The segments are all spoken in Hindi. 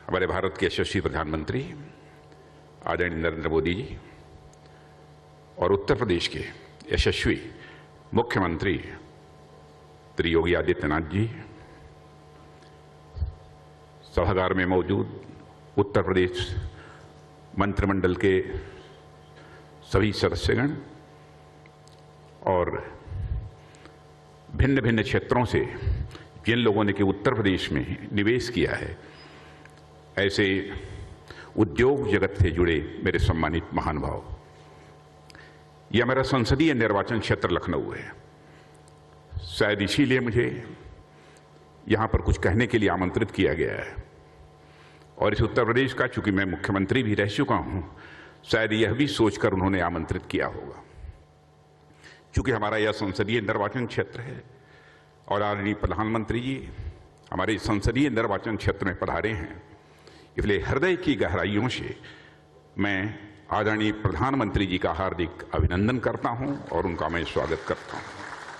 हमारे भारत के यशस्वी प्रधानमंत्री आदरणीय नरेंद्र मोदी जी और उत्तर प्रदेश के यशस्वी मुख्यमंत्री श्री योगी आदित्यनाथ जी, सभागार में मौजूद उत्तर प्रदेश मंत्रिमंडल के सभी सदस्यगण और भिन्न भिन्न क्षेत्रों से जिन लोगों ने कि उत्तर प्रदेश में निवेश किया है, ऐसे उद्योग जगत से जुड़े मेरे सम्मानित महानुभाव, यह मेरा संसदीय निर्वाचन क्षेत्र लखनऊ है। शायद इसीलिए मुझे यहां पर कुछ कहने के लिए आमंत्रित किया गया है। और इस उत्तर प्रदेश का, चूंकि मैं मुख्यमंत्री भी रह चुका हूं, शायद यह भी सोचकर उन्होंने आमंत्रित किया होगा। चूंकि हमारा यह संसदीय निर्वाचन क्षेत्र है और आदरणीय प्रधानमंत्री जी हमारे संसदीय निर्वाचन क्षेत्र में पधारे हैं, इसलिए हृदय की गहराइयों से मैं आदरणीय प्रधानमंत्री जी का हार्दिक अभिनंदन करता हूं और उनका मैं स्वागत करता हूं।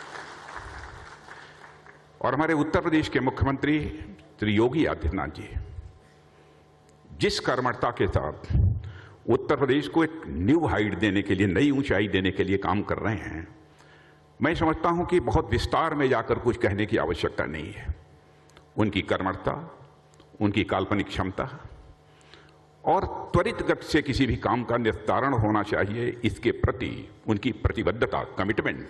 और हमारे उत्तर प्रदेश के मुख्यमंत्री श्री योगी आदित्यनाथ जी जिस कर्मठता के साथ उत्तर प्रदेश को एक न्यू हाइट देने के लिए, नई ऊंचाई देने के लिए काम कर रहे हैं, मैं समझता हूं कि बहुत विस्तार में जाकर कुछ कहने की आवश्यकता नहीं है। उनकी कर्मठता, उनकी काल्पनिक क्षमता और त्वरित गति से किसी भी काम का निस्तारण होना चाहिए, इसके प्रति उनकी प्रतिबद्धता, कमिटमेंट